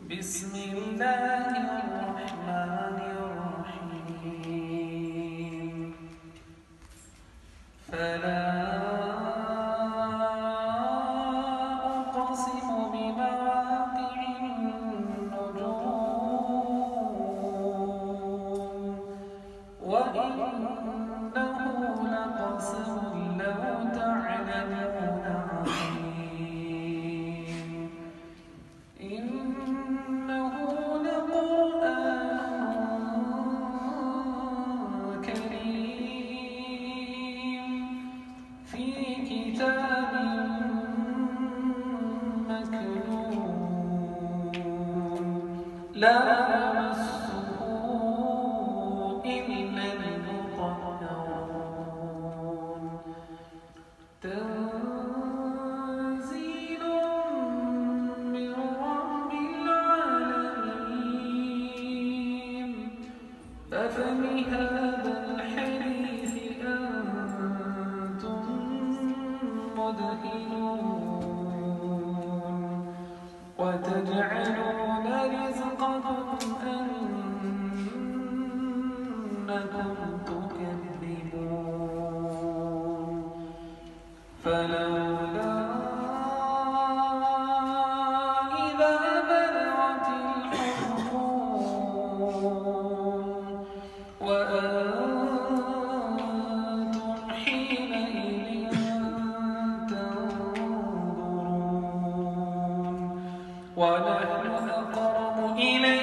بسم الله الرحمن الرحيم فلا أقسم بمواقع النجوم وإنه لقسم لو تعلمون عظيم إنه لقرآن كريم في كتاب مكنون لا يمسه إلا المطهرون تنزيل من رب العالمين أفبهذا الحديث أنتم مدهنون وتجعلون رزقكم أنكم تكذبون فلولا إذا بلغت الحلقوم وأنتم حينئذ تنظرون ونحن أقرب إليه